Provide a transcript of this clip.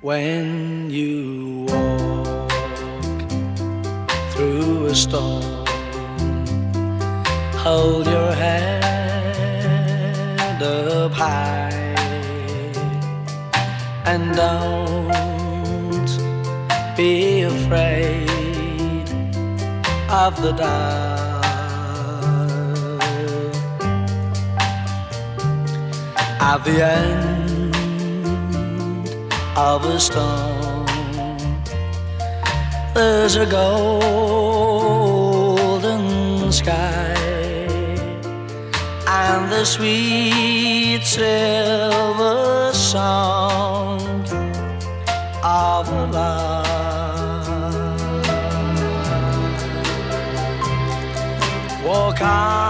When you walk through a storm, hold your head up high and don't be afraid of the dark. At the end of a storm, there's a golden sky and the sweet silver song of love. Walk on